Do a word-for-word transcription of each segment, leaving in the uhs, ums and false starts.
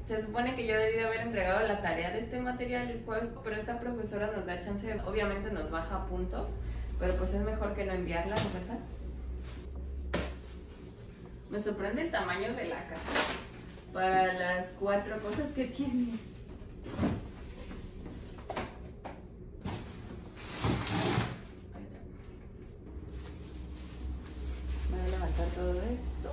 Se supone que yo debí de haber entregado la tarea de este material el jueves, pero esta profesora nos da chance, obviamente nos baja puntos, pero pues es mejor que no enviarla, ¿verdad? Me sorprende el tamaño de la caja para las cuatro cosas que tiene. Voy a levantar todo esto.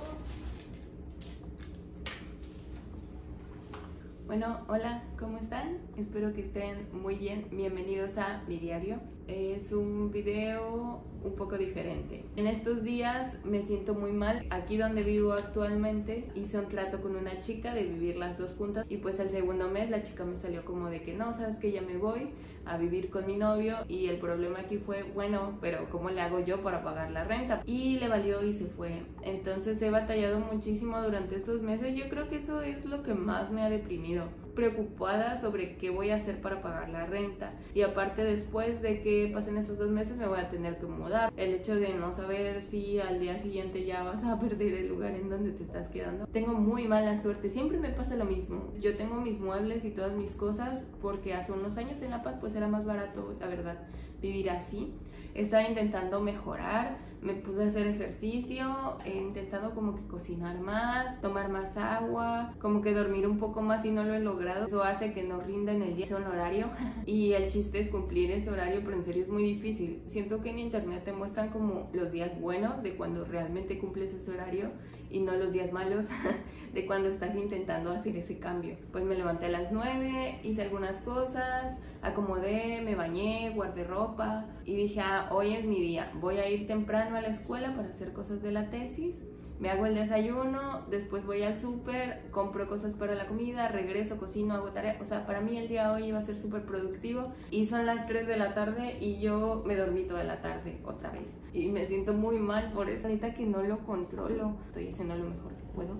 Bueno, hola, ¿cómo están? Espero que estén muy bien. Bienvenidos a mi diario. Es un video un poco diferente. En estos días me siento muy mal. Aquí donde vivo actualmente hice un trato con una chica de vivir las dos juntas y pues al segundo mes la chica me salió como de que no, sabes que ya me voy a vivir con mi novio, y el problema aquí fue, bueno, pero ¿cómo le hago yo para pagar la renta? Y le valió y se fue. Entonces he batallado muchísimo durante estos meses. Yo creo que eso es lo que más me ha deprimido, preocupada sobre qué voy a hacer para pagar la renta, y aparte después de que pasen esos dos meses me voy a tener que mudar. El hecho de no saber si al día siguiente ya vas a perder el lugar en donde te estás quedando. Tengo muy mala suerte, siempre me pasa lo mismo. Yo tengo mis muebles y todas mis cosas porque hace unos años en La Paz pues era más barato, la verdad, vivir así. Estaba intentando mejorar, me puse a hacer ejercicio, he intentado como que cocinar más, tomar más agua, como que dormir un poco más y no lo he logrado. Eso hace que no rinda en el día ese horario y el chiste es cumplir ese horario, pero en serio es muy difícil. Siento que en internet te muestran como los días buenos de cuando realmente cumples ese horario y no los días malos de cuando estás intentando hacer ese cambio. Pues me levanté a las nueve, hice algunas cosas, acomodé, me bañé, guardé ropa y dije, ah, hoy es mi día, voy a ir temprano a la escuela para hacer cosas de la tesis. Me hago el desayuno, después voy al súper, compro cosas para la comida, regreso, cocino, hago tarea. O sea, para mí el día de hoy iba a ser súper productivo. Y son las tres de la tarde y yo me dormí toda la tarde otra vez. Y me siento muy mal por eso. Ahorita que no lo controlo, estoy haciendo lo mejor que puedo.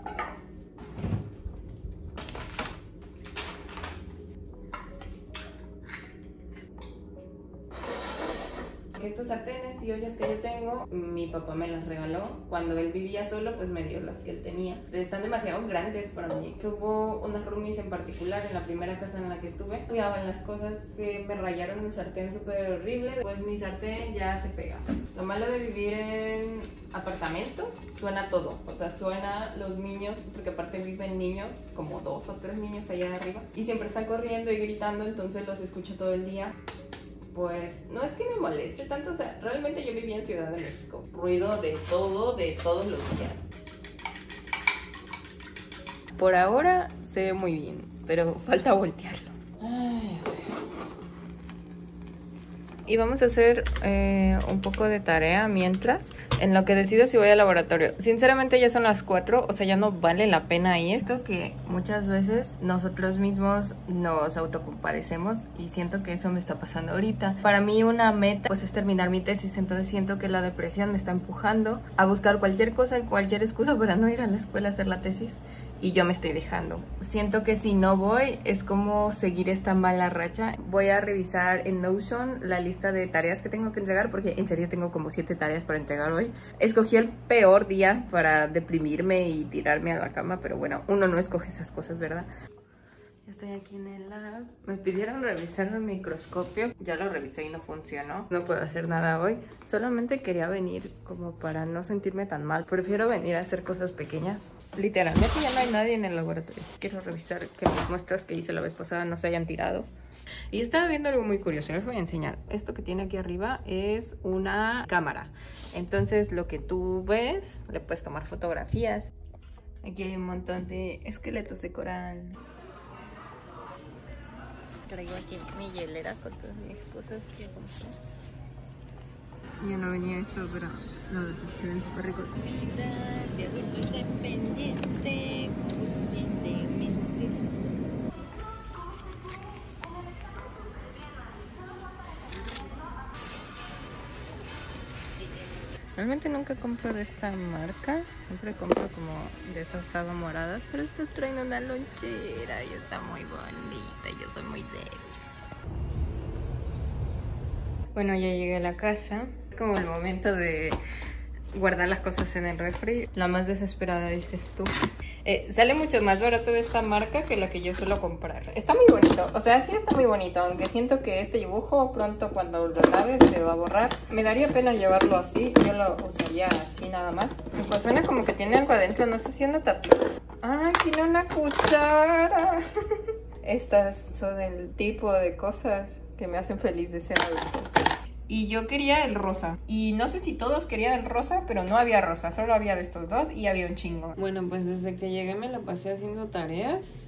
Estos sartenes y ollas que yo tengo, mi papá me las regaló. Cuando él vivía solo, pues me dio las que él tenía. Están demasiado grandes para mí. Hubo unas roomies en particular en la primera casa en la que estuve. Cuidaban las cosas que me rayaron el sartén súper horrible. Pues mi sartén ya se pega. Lo malo de vivir en apartamentos, suena todo. O sea, suena los niños, porque aparte viven niños, como dos o tres niños allá arriba. Y siempre están corriendo y gritando, entonces los escucho todo el día. Pues no es que me moleste tanto, o sea, realmente yo vivía en Ciudad de México. Ruido de todo, de todos los días. Por ahora se ve muy bien, pero falta voltearlo. Ay, y vamos a hacer eh, un poco de tarea mientras, en lo que decido si voy al laboratorio. Sinceramente ya son las cuatro, o sea, ya no vale la pena ir. Siento que muchas veces nosotros mismos nos autocompadecemos y siento que eso me está pasando ahorita. Para mí una meta pues es terminar mi tesis, entonces siento que la depresión me está empujando a buscar cualquier cosa y cualquier excusa para no ir a la escuela a hacer la tesis. Y yo me estoy dejando. Siento que si no voy es como seguir esta mala racha. Voy a revisar en Notion la lista de tareas que tengo que entregar, porque en serio tengo como siete tareas para entregar hoy. Escogí el peor día para deprimirme y tirarme a la cama, pero bueno, uno no escoge esas cosas, ¿verdad? Ya estoy aquí en el lab. Me pidieron revisar el microscopio. Ya lo revisé y no funcionó. No puedo hacer nada hoy. Solamente quería venir como para no sentirme tan mal. Prefiero venir a hacer cosas pequeñas. Literalmente ya no hay nadie en el laboratorio. Quiero revisar que mis muestras que hice la vez pasada no se hayan tirado. Y estaba viendo algo muy curioso. Les voy a enseñar. Esto que tiene aquí arriba es una cámara. Entonces lo que tú ves, le puedes tomar fotografías. Aquí hay un montón de esqueletos de coral. Traigo aquí mi hielera con todas mis cosas que compré. Yo no venía a esto, pero no, se ven súper ricos. Vida de adulto independiente, con gustos bien dementes. Realmente nunca compro de esta marca. Siempre compro como de esas moradas. Pero estas traen una lonchera y está muy bonita. Y yo soy muy débil. Bueno, ya llegué a la casa. Es como el momento de guardar las cosas en el refri. La más desesperada dices tú. Eh, sale mucho más barato de esta marca que la que yo suelo comprar. Está muy bonito, o sea, sí está muy bonito, aunque siento que este dibujo pronto cuando lo laves se va a borrar. Me daría pena llevarlo así, yo lo usaría así nada más. Pues suena como que tiene algo adentro, no sé si anda tapado. ¡Ay, tiene una cuchara! Estas son el tipo de cosas que me hacen feliz de ser adulto. Y yo quería el rosa. Y no sé si todos querían el rosa, pero no había rosa. Solo había de estos dos y había un chingo. Bueno, pues desde que llegué me la pasé haciendo tareas.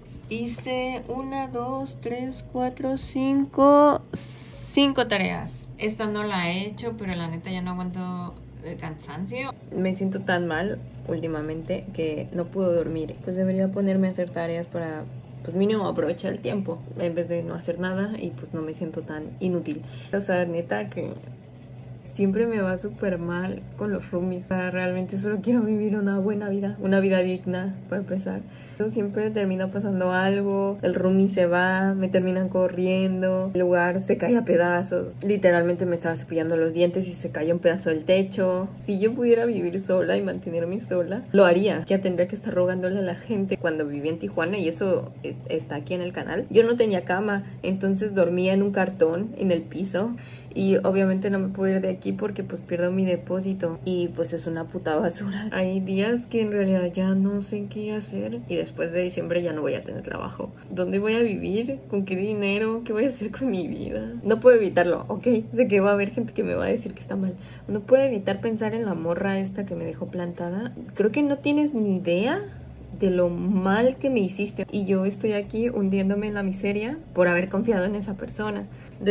Hice una, dos, tres, cuatro, cinco... Cinco tareas. Esta no la he hecho, pero la neta ya no aguanto el cansancio. Me siento tan mal últimamente que no puedo dormir. Pues debería ponerme a hacer tareas para... pues mínimo aprovechar el tiempo en vez de no hacer nada y pues no me siento tan inútil. O sea, neta que siempre me va súper mal con los roomies. O sea, realmente solo quiero vivir una buena vida, una vida digna para empezar. Siempre termina pasando algo, el roomie se va, me terminan corriendo, el lugar se cae a pedazos. Literalmente me estaba cepillando los dientes y se cayó un pedazo del techo. Si yo pudiera vivir sola y mantenerme sola, lo haría. Ya tendría que estar rogándole a la gente. Cuando viví en Tijuana, y eso está aquí en el canal, yo no tenía cama, entonces dormía en un cartón en el piso. Y obviamente no me puedo ir de aquí porque pues pierdo mi depósito y pues es una puta basura. Hay días que en realidad ya no sé qué hacer y después de diciembre ya no voy a tener trabajo. ¿Dónde voy a vivir? ¿Con qué dinero? ¿Qué voy a hacer con mi vida? No puedo evitarlo, ok. Sé que va a haber gente que me va a decir que está mal. No puedo evitar pensar en la morra esta que me dejó plantada. Creo que no tienes ni idea de lo mal que me hiciste y yo estoy aquí hundiéndome en la miseria por haber confiado en esa persona.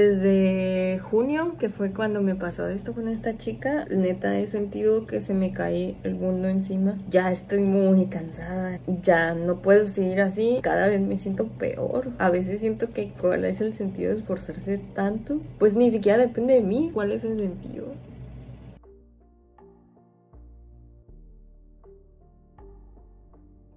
Desde junio, que fue cuando me pasó esto con esta chica, neta he sentido que se me cae el mundo encima. Ya estoy muy cansada, ya no puedo seguir así, cada vez me siento peor. A veces siento que cuál es el sentido de esforzarse tanto, pues ni siquiera depende de mí. ¿Cuál es el sentido?